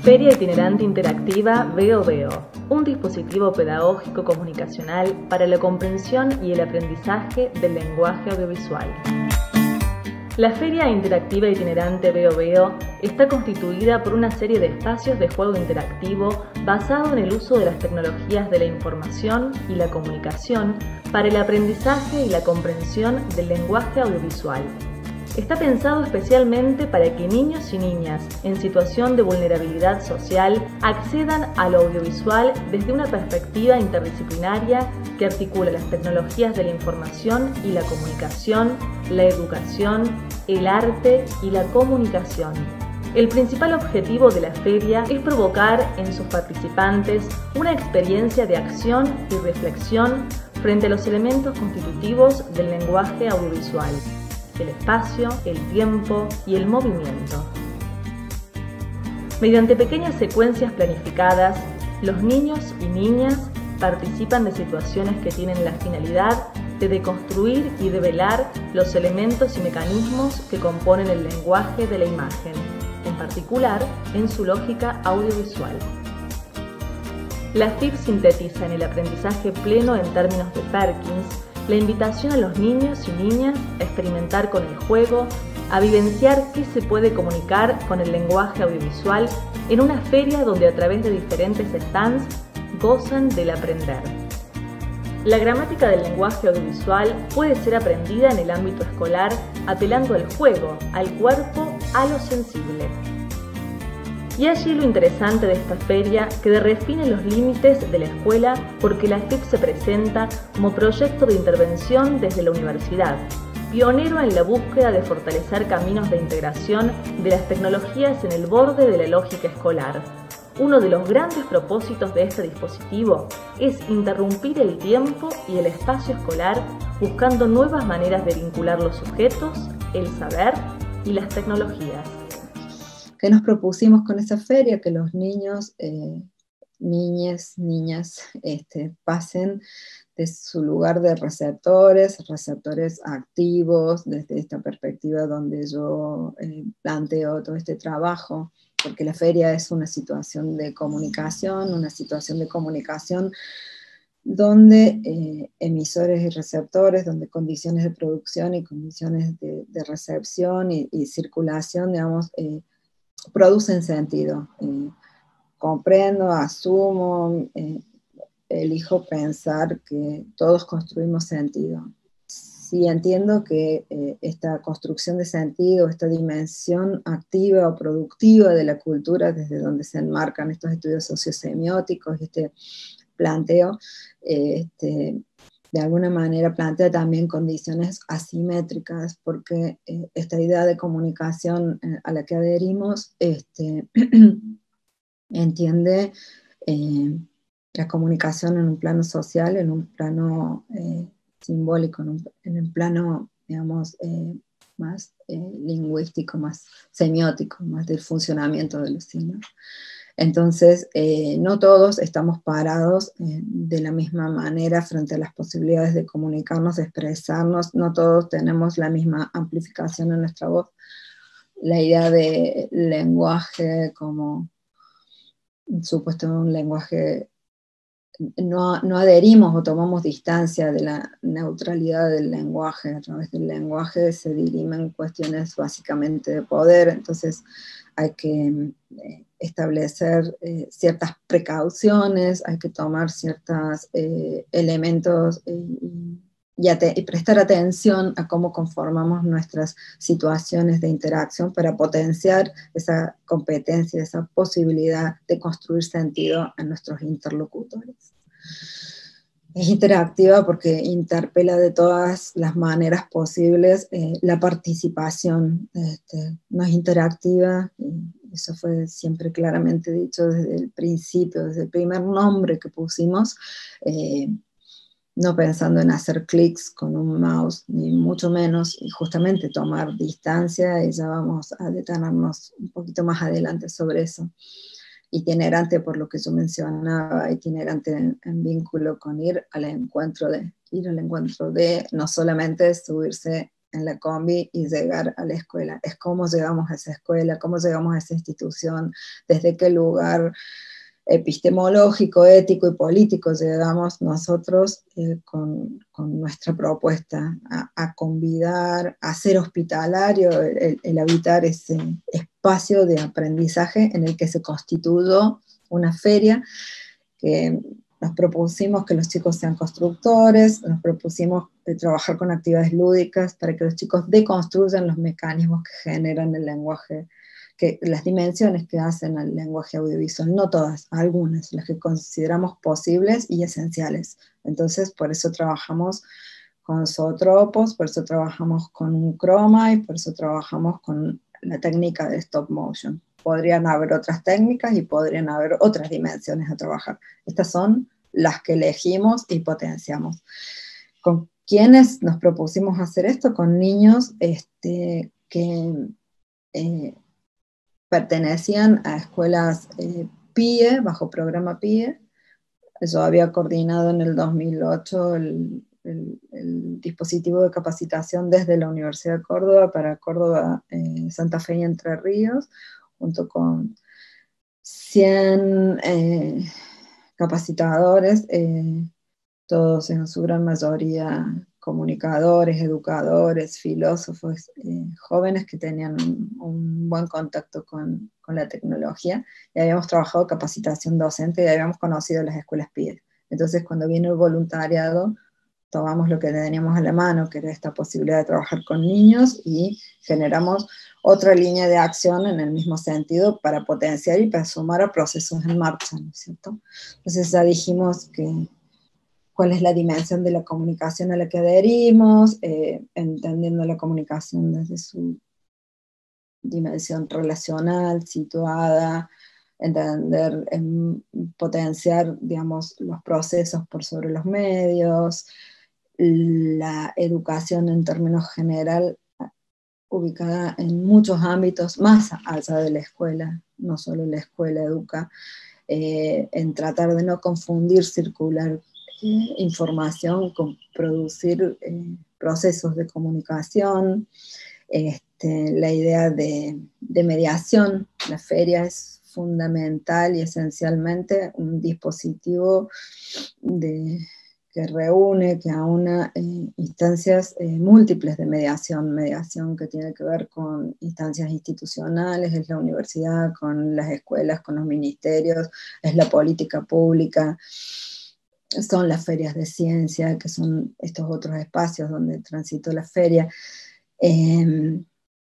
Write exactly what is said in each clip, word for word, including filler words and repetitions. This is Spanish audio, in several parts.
Feria Itinerante Interactiva Veo Veo, un dispositivo pedagógico comunicacional para la comprensión y el aprendizaje del lenguaje audiovisual. La Feria Interactiva Itinerante Veo Veo está constituida por una serie de espacios de juego interactivo basado en el uso de las tecnologías de la información y la comunicación para el aprendizaje y la comprensión del lenguaje audiovisual. Está pensado especialmente para que niños y niñas en situación de vulnerabilidad social accedan a lo audiovisual desde una perspectiva interdisciplinaria que articula las tecnologías de la información y la comunicación, la educación, el arte y la comunicación. El principal objetivo de la feria es provocar en sus participantes una experiencia de acción y reflexión frente a los elementos constitutivos del lenguaje audiovisual: el espacio, el tiempo y el movimiento. Mediante pequeñas secuencias planificadas, los niños y niñas participan de situaciones que tienen la finalidad de deconstruir y develar los elementos y mecanismos que componen el lenguaje de la imagen, en particular en su lógica audiovisual. La F I P sintetiza en el aprendizaje pleno en términos de Perkins la invitación a los niños y niñas a experimentar con el juego, a vivenciar qué se puede comunicar con el lenguaje audiovisual en una feria donde a través de diferentes stands gozan del aprender. La gramática del lenguaje audiovisual puede ser aprendida en el ámbito escolar apelando al juego, al cuerpo, a lo sensible. Y allí lo interesante de esta feria, que redefine los límites de la escuela porque la F I P se presenta como proyecto de intervención desde la universidad, pionero en la búsqueda de fortalecer caminos de integración de las tecnologías en el borde de la lógica escolar. Uno de los grandes propósitos de este dispositivo es interrumpir el tiempo y el espacio escolar buscando nuevas maneras de vincular los sujetos, el saber y las tecnologías. ¿Qué nos propusimos con esa feria? Que los niños, eh, niñas, niñas este, pasen de su lugar de receptores, receptores activos, desde esta perspectiva donde yo eh, planteo todo este trabajo, porque la feria es una situación de comunicación, una situación de comunicación donde eh, emisores y receptores, donde condiciones de producción y condiciones de, de recepción y, y circulación, digamos, eh, producen sentido. Eh, comprendo, asumo, eh, elijo pensar que todos construimos sentido. Sí entiendo que eh, esta construcción de sentido, esta dimensión activa o productiva de la cultura, desde donde se enmarcan estos estudios sociosemióticos, este planteo, eh, este, de alguna manera plantea también condiciones asimétricas, porque eh, esta idea de comunicación eh, a la que adherimos este, entiende eh, la comunicación en un plano social, en un plano eh, simbólico, en un, en un plano, digamos, eh, más eh, lingüístico, más semiótico, más del funcionamiento de los signos. Entonces, eh, no todos estamos parados eh, de la misma manera frente a las posibilidades de comunicarnos, de expresarnos, no todos tenemos la misma amplificación en nuestra voz. La idea de lenguaje como supuesto un lenguaje, no, no adherimos o tomamos distancia de la neutralidad del lenguaje. A través del lenguaje se dirimen cuestiones básicamente de poder, entonces hay que eh, establecer eh, ciertas precauciones, hay que tomar ciertos eh, elementos eh, y, y prestar atención a cómo conformamos nuestras situaciones de interacción para potenciar esa competencia, esa posibilidad de construir sentido en nuestros interlocutores. Es interactiva porque interpela de todas las maneras posibles eh, la participación. Este, no es interactiva, eso fue siempre claramente dicho desde el principio, desde el primer nombre que pusimos, eh, no pensando en hacer clics con un mouse, ni mucho menos, y justamente tomar distancia, y ya vamos a detenernos un poquito más adelante sobre eso. Itinerante por lo que yo mencionaba, itinerante en, en vínculo con ir al encuentro de, ir al encuentro de, no solamente subirse en la combi y llegar a la escuela. Es cómo llegamos a esa escuela, cómo llegamos a esa institución, desde qué lugar epistemológico, ético y político llegamos nosotros eh, con, con nuestra propuesta a, a convidar, a ser hospitalario, el, el habitar ese espacio de aprendizaje en el que se constituyó una feria, que nos propusimos que los chicos sean constructores, nos propusimos de trabajar con actividades lúdicas para que los chicos deconstruyan los mecanismos que generan el lenguaje, que, las dimensiones que hacen al lenguaje audiovisual, no todas, algunas, las que consideramos posibles y esenciales. Entonces, por eso trabajamos con zootropos, por eso trabajamos con un croma y por eso trabajamos con la técnica de stop motion. Podrían haber otras técnicas y podrían haber otras dimensiones a trabajar. Estas son las que elegimos y potenciamos. ¿Con quiénes nos propusimos hacer esto? Con niños este, que eh, pertenecían a escuelas eh, P I E, bajo programa P I E. Yo había coordinado en el dos mil ocho el, el, el dispositivo de capacitación desde la Universidad de Córdoba para Córdoba, eh, Santa Fe y Entre Ríos, junto con cien eh, capacitadores, eh, todos en su gran mayoría comunicadores, educadores, filósofos, eh, jóvenes que tenían un, un buen contacto con, con la tecnología, y habíamos trabajado capacitación docente y habíamos conocido las escuelas P I E. Entonces, cuando vino el voluntariado, tomamos lo que teníamos a la mano, que era esta posibilidad de trabajar con niños, y generamos otra línea de acción en el mismo sentido para potenciar y para sumar a procesos en marcha, ¿no es cierto? Entonces ya dijimos que cuál es la dimensión de la comunicación a la que adherimos, eh, entendiendo la comunicación desde su dimensión relacional, situada, entender, en potenciar, digamos, los procesos por sobre los medios, la educación en términos general, ubicada en muchos ámbitos, más allá de la escuela, no solo la escuela educa, eh, en tratar de no confundir, circular eh, información con producir eh, procesos de comunicación, este, la idea de, de mediación. La feria es fundamental y esencialmente un dispositivo de... que reúne, que aúna eh, instancias eh, múltiples de mediación, mediación que tiene que ver con instancias institucionales, es la universidad, con las escuelas, con los ministerios, es la política pública, son las ferias de ciencia, que son estos otros espacios donde transitó la feria. Eh,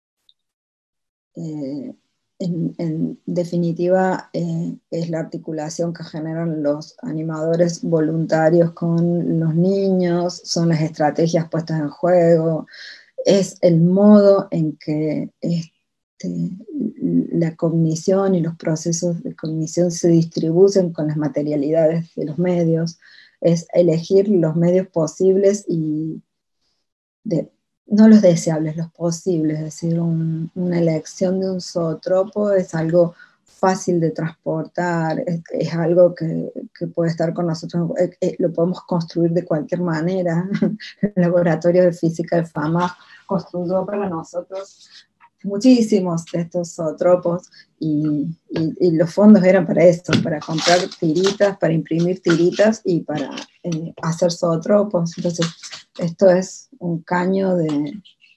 eh, En, en definitiva, eh, es la articulación que generan los animadores voluntarios con los niños, son las estrategias puestas en juego, es el modo en que este, la cognición y los procesos de cognición se distribuyen con las materialidades de los medios, es elegir los medios posibles y de no los deseables, los posibles, es decir, un, una elección de un zootropo es algo fácil de transportar, es, es algo que, que puede estar con nosotros, eh, eh, lo podemos construir de cualquier manera. El laboratorio de física del FAMA construyó para nosotros muchísimos de estos zootropos, y, y, y los fondos eran para esto, para comprar tiritas, para imprimir tiritas y para eh, hacer zootropos. Entonces, esto es un caño de,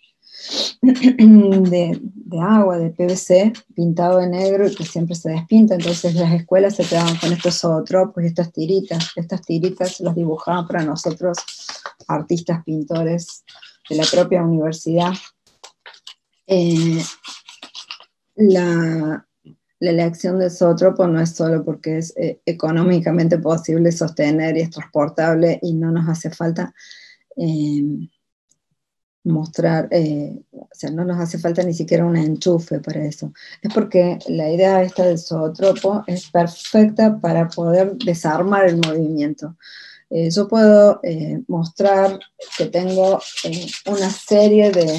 de, de agua, de P V C, pintado de negro y que siempre se despinta. Entonces las escuelas se quedaban con estos zootropos y estas tiritas. Estas tiritas las dibujaban para nosotros artistas, pintores de la propia universidad. Eh, la, la elección del zootropo no es solo porque es eh, económicamente posible sostener y es transportable y no nos hace falta eh, mostrar, eh, o sea, no nos hace falta ni siquiera un enchufe para eso. Es porque la idea esta del zootropo es perfecta para poder desarmar el movimiento. Eh, yo puedo eh, mostrar que tengo eh, una serie de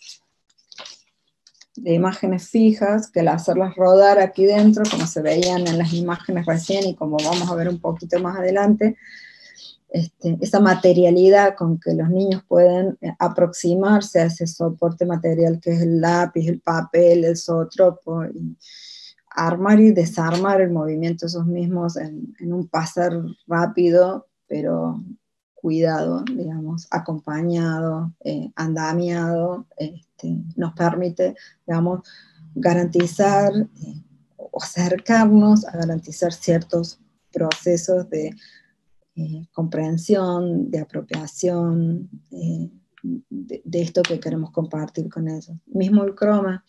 de imágenes fijas, que al hacerlas rodar aquí dentro, como se veían en las imágenes recién y como vamos a ver un poquito más adelante, este, esa materialidad con que los niños pueden aproximarse a ese soporte material que es el lápiz, el papel, el zootropo, y armar y desarmar el movimiento esos mismos en, en un pasar rápido, pero cuidado, digamos, acompañado, eh, andamiado, este, nos permite, digamos, garantizar eh, o acercarnos a garantizar ciertos procesos de eh, comprensión, de apropiación, eh, de, de esto que queremos compartir con ellos. Mismo el croma,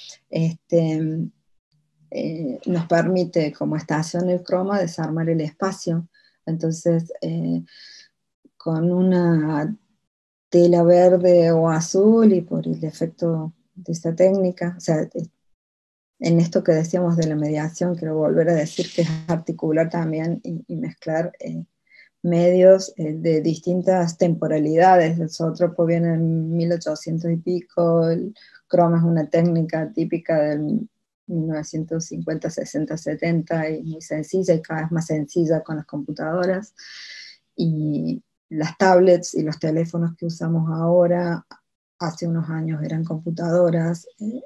este, eh, nos permite, como estación el croma, desarmar el espacio. Entonces, eh, con una tela verde o azul, y por el efecto de esta técnica, o sea, en esto que decíamos de la mediación, quiero volver a decir que es articular también y, y mezclar eh, medios eh, de distintas temporalidades. El zootropo viene en mil ochocientos y pico, el croma es una técnica típica del mil novecientos cincuenta, sesenta, setenta, y muy sencilla, y cada vez más sencilla con las computadoras. Y las tablets y los teléfonos que usamos ahora, hace unos años eran computadoras, eh,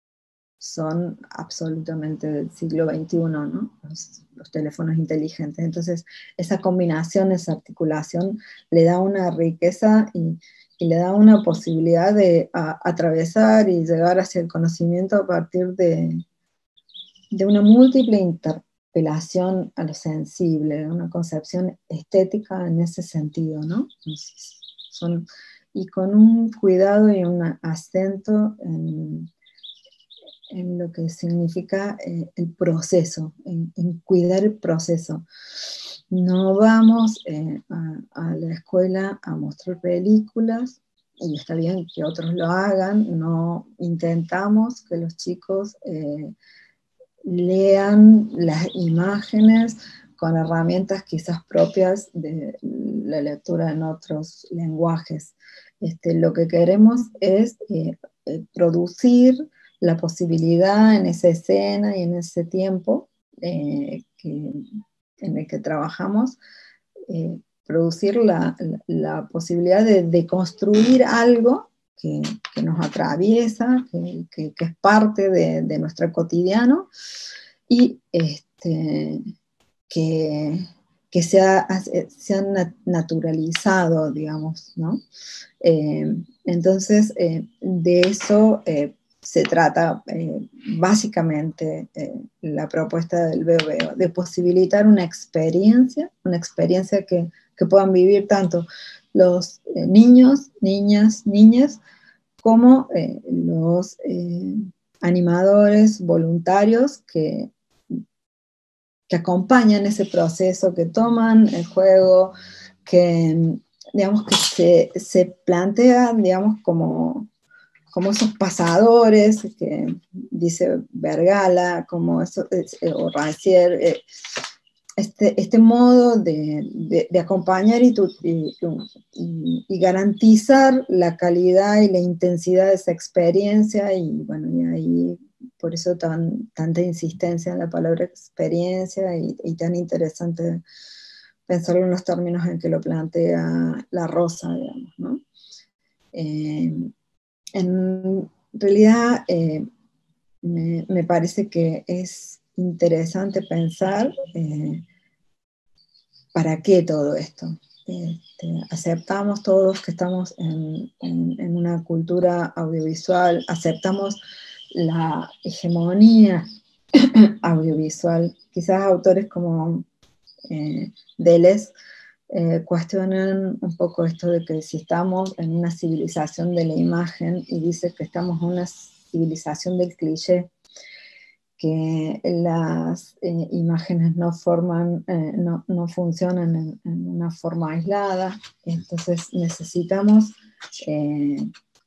son absolutamente del siglo veintiuno, ¿no? Los, los teléfonos inteligentes. Entonces, esa combinación, esa articulación, le da una riqueza y, y le da una posibilidad de a, atravesar y llegar hacia el conocimiento a partir de, de una múltiple interpelación a lo sensible, una concepción estética en ese sentido, ¿no? Entonces, son, y con un cuidado y un acento en, en lo que significa eh, el proceso, en, en cuidar el proceso. No vamos eh, a, a la escuela a mostrar películas, y está bien que otros lo hagan, no intentamos que los chicos eh, lean las imágenes con herramientas quizás propias de la lectura en otros lenguajes. Este, lo que queremos es eh, eh, producir la posibilidad en esa escena y en ese tiempo eh, que, en el que trabajamos, eh, producir la, la, la posibilidad de, de construir algo que, que nos atraviesa, que, que, que es parte de, de nuestro cotidiano, y este, que, que se ha, se ha naturalizado, digamos, ¿no? Eh, entonces, eh, de eso eh, se trata eh, básicamente eh, la propuesta del Veo Veo, de posibilitar una experiencia, una experiencia que, que puedan vivir tanto los eh, niños, niñas, niñas, como eh, los eh, animadores voluntarios que, que acompañan ese proceso, que toman el juego, que, digamos, que se, se plantean, digamos, como, como esos pasadores, que dice Vergala, como eso, o Rancière, eh, este, este modo de, de, de acompañar y, tu, y, y, y garantizar la calidad y la intensidad de esa experiencia, y bueno, y ahí por eso tan, tanta insistencia en la palabra experiencia, y, y tan interesante pensarlo en los términos en que lo plantea La Rosa, digamos, ¿no? Eh, en realidad, eh, me, me parece que es interesante pensar eh, para qué todo esto. Este, aceptamos todos que estamos en, en, en una cultura audiovisual, aceptamos la hegemonía audiovisual. Quizás autores como eh, Deleuze eh, cuestionan un poco esto de que si estamos en una civilización de la imagen, y dice que estamos en una civilización del cliché, que las eh, imágenes no forman, eh, no, no funcionan en, en una forma aislada. Entonces necesitamos eh,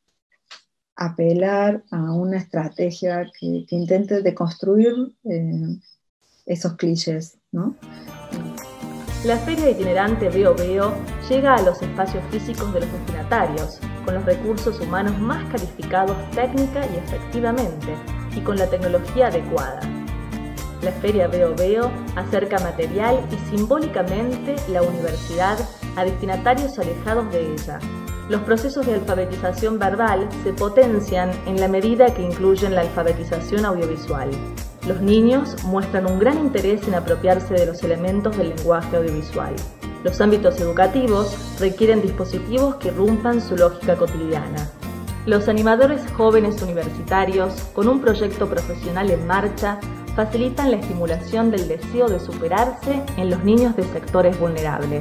apelar a una estrategia que, que intente deconstruir eh, esos clichés, ¿no? La feria itinerante Veo Veo llega a los espacios físicos de los destinatarios, con los recursos humanos más calificados técnica y efectivamente, y con la tecnología adecuada. La feria Veo Veo acerca material y simbólicamente la universidad a destinatarios alejados de ella. Los procesos de alfabetización verbal se potencian en la medida que incluyen la alfabetización audiovisual. Los niños muestran un gran interés en apropiarse de los elementos del lenguaje audiovisual. Los ámbitos educativos requieren dispositivos que irrumpan su lógica cotidiana. Los animadores jóvenes universitarios, con un proyecto profesional en marcha, facilitan la estimulación del deseo de superarse en los niños de sectores vulnerables.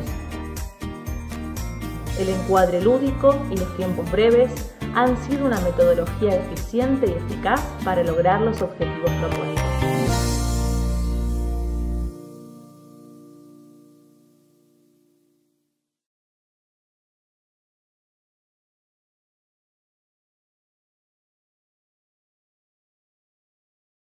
El encuadre lúdico y los tiempos breves han sido una metodología eficiente y eficaz para lograr los objetivos propuestos.